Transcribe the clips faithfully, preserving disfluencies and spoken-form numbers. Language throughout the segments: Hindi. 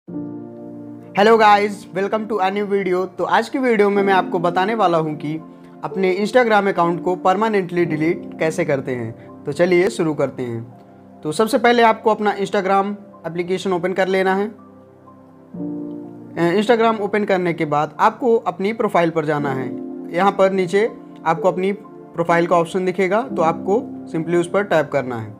Hello guys, welcome to a new video. तो आज की वीडियो में मैं आपको बताने वाला हूं कि अपने इंस्टाग्राम अकाउंट को परमानेंटली डिलीट कैसे करते हैं। तो चलिए शुरू करते हैं। तो सबसे पहले आपको अपना इंस्टाग्राम एप्लीकेशन ओपन कर लेना है। इंस्टाग्राम ओपन करने के बाद आपको अपनी प्रोफाइल पर जाना है। यहाँ पर नीचे आपको अपनी प्रोफाइल का ऑप्शन दिखेगा, तो आपको सिंपली उस पर टैप करना है।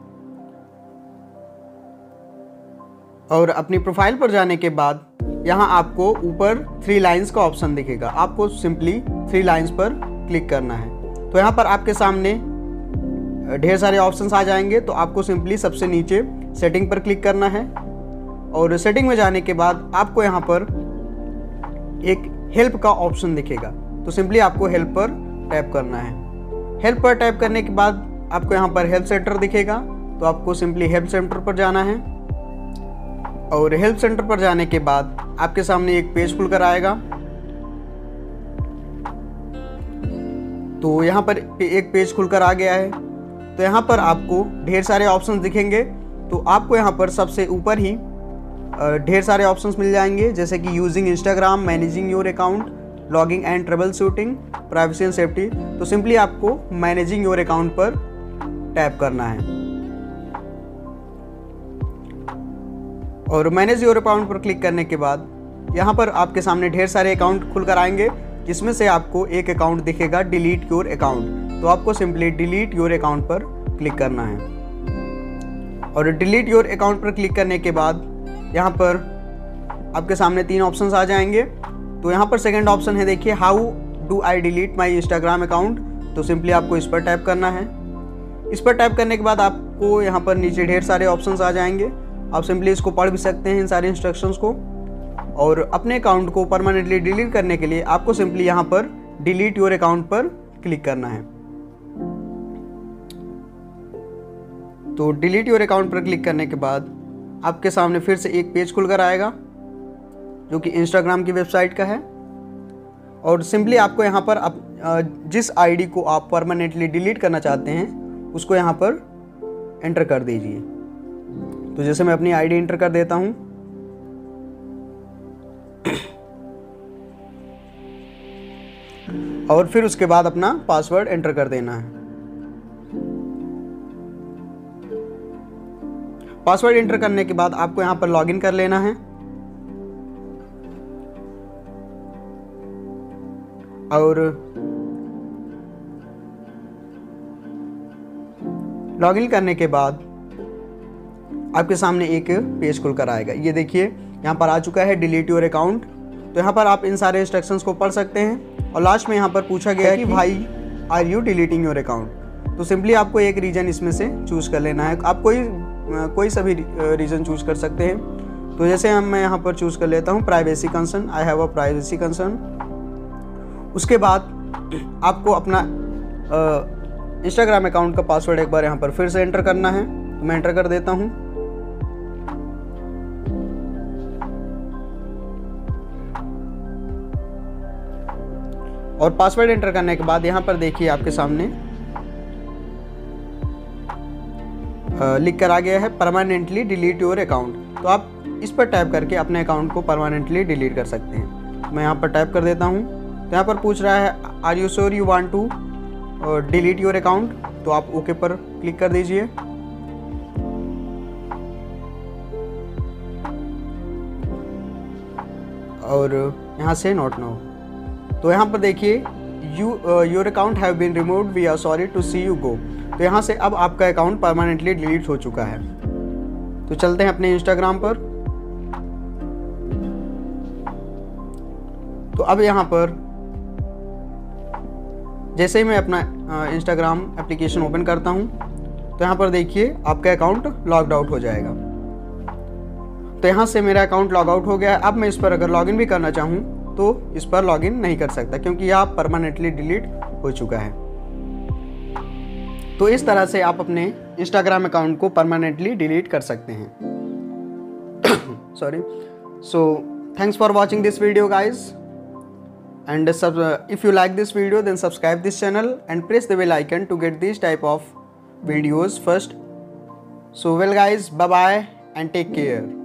और अपनी प्रोफाइल पर जाने के बाद यहाँ आपको ऊपर थ्री लाइंस का ऑप्शन दिखेगा, आपको सिंपली थ्री लाइंस पर क्लिक करना है। तो यहाँ पर आपके सामने ढेर सारे ऑप्शंस आ जाएंगे, तो आपको सिंपली सबसे नीचे सेटिंग पर क्लिक करना है। और सेटिंग में जाने के बाद आपको यहाँ पर एक हेल्प का ऑप्शन दिखेगा, तो सिंपली आपको हेल्प पर टैप करना है। हेल्प पर टैप करने के बाद आपको यहाँ पर हेल्प सेंटर दिखेगा, तो आपको सिंपली हेल्प सेंटर पर जाना है। और हेल्प सेंटर पर जाने के बाद आपके सामने एक पेज खुलकर आएगा। तो यहाँ पर एक पेज खुलकर आ गया है। तो यहाँ पर आपको ढेर सारे ऑप्शंस दिखेंगे, तो आपको यहाँ पर सबसे ऊपर ही ढेर सारे ऑप्शंस मिल जाएंगे, जैसे कि using Instagram, managing your account, logging and trouble shooting, privacy and safety. तो सिंपली आपको मैनेजिंग योर अकाउंट पर टैप करना है। और मैनेज योर अकाउंट पर क्लिक करने के बाद यहाँ पर आपके सामने ढेर सारे अकाउंट खुलकर आएंगे, जिसमें से आपको एक अकाउंट दिखेगा डिलीट योर अकाउंट। तो आपको सिंपली डिलीट योर अकाउंट पर क्लिक करना है। और डिलीट योर अकाउंट पर क्लिक करने के बाद यहाँ पर आपके सामने तीन ऑप्शंस आ जाएंगे। तो यहाँ पर सेकंड ऑप्शन है, देखिए, how do I delete my Instagram account. तो सिंपली आपको इस पर टैप करना है। इस पर टैप करने के बाद आपको यहाँ पर नीचे ढेर सारे ऑप्शंस आ जाएंगे, आप सिंपली इसको पढ़ भी सकते हैं, इन सारे इंस्ट्रक्शंस को। और अपने अकाउंट को परमानेंटली डिलीट करने के लिए आपको सिंपली यहाँ पर डिलीट योर अकाउंट पर क्लिक करना है। तो डिलीट योर अकाउंट पर क्लिक करने के बाद आपके सामने फिर से एक पेज खुलकर आएगा, जो कि इंस्टाग्राम की वेबसाइट का है। और सिंपली आपको यहाँ पर आप जिस आईडी को आप परमानेंटली डिलीट करना चाहते हैं उसको यहाँ पर एंटर कर दीजिए। तो जैसे मैं अपनी आईडी एंटर कर देता हूं, और फिर उसके बाद अपना पासवर्ड एंटर कर देना है। पासवर्ड एंटर करने के बाद आपको यहां पर लॉगिन कर लेना है। और लॉगिन करने के बाद आपके सामने एक पेज खुलकर आएगा। ये देखिए, यहाँ पर आ चुका है डिलीट योर अकाउंट। तो यहाँ पर आप इन सारे इंस्ट्रक्शंस को पढ़ सकते हैं। और लास्ट में यहाँ पर पूछा गया है कि भाई are you deleting your account. तो सिंपली आपको एक रीजन इसमें से चूज़ कर लेना है। आप कोई कोई सभी रीजन चूज़ कर सकते हैं। तो जैसे हम मैं यहाँ पर चूज़ कर लेता हूँ privacy concern, I have a privacy concern. उसके बाद आपको अपना इंस्टाग्राम अकाउंट का पासवर्ड एक बार यहाँ पर फिर से एंटर करना है। तो मैं एंटर कर देता हूँ। और पासवर्ड एंटर करने के बाद यहाँ पर देखिए आपके सामने लिख कर आ गया है परमानेंटली डिलीट योर अकाउंट। तो आप इस पर टैप करके अपने अकाउंट को परमानेंटली डिलीट कर सकते हैं। मैं यहाँ पर टैप कर देता हूँ। तो यहाँ पर पूछ रहा है are you sure you want to delete your account. तो आप ओके पर क्लिक कर दीजिए। और यहाँ से नोट नाउ। तो यहाँ पर देखिए you your account have been removed, we are sorry to see you go. तो यहाँ से अब आपका अकाउंट परमानेंटली डिलीट हो चुका है। तो चलते हैं अपने इंस्टाग्राम पर। तो अब यहाँ पर जैसे ही मैं अपना इंस्टाग्राम एप्लीकेशन ओपन करता हूँ, तो यहाँ पर देखिए आपका अकाउंट लॉग्ड आउट हो जाएगा। तो यहाँ से मेरा अकाउंट लॉग आउट हो गया है। अब मैं इस पर अगर लॉगिन भी करना चाहूँ तो इस पर लॉगिन नहीं कर सकता, क्योंकि यह परमानेंटली डिलीट हो चुका है। तो इस तरह से आप अपने इंस्टाग्राम अकाउंट को परमानेंटली डिलीट कर सकते हैं। Sorry. So thanks for watching this video guys, and sub uh, if you like this video then subscribe this channel and press the bell icon to get these type of videos first. So well guys, bye bye and take care.